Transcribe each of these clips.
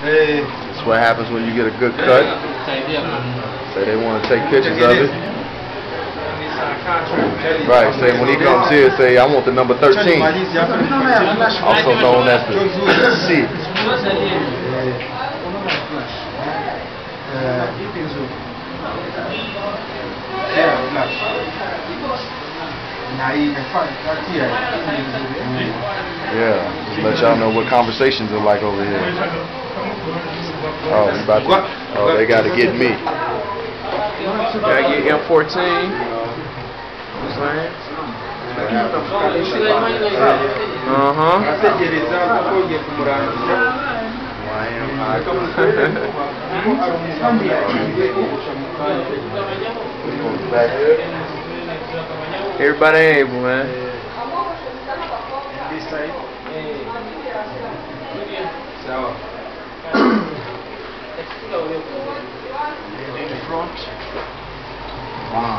That's what happens when you get a good cut. Say they want to take pictures of it. Right, say when he comes here, say I want the number 13. Also known as the C. Yeah, just let y'all know what conversations are like over here. Oh, they got to get me. Gotta get M14. Everybody able, man. This side. In the front. Wow.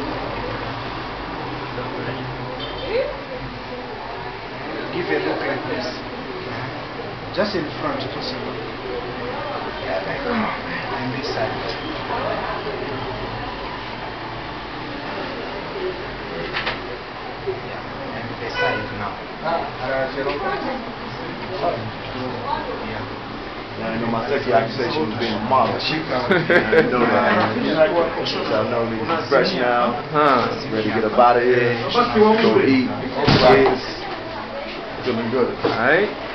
Give a look like this. Just in front, possible. And this side. And this side now. I know my sexy accusation was being a model. I know that. Y'all know niggas is fresh now. Ready to get up out of here. Go eat. Kids. Feeling good. Alright.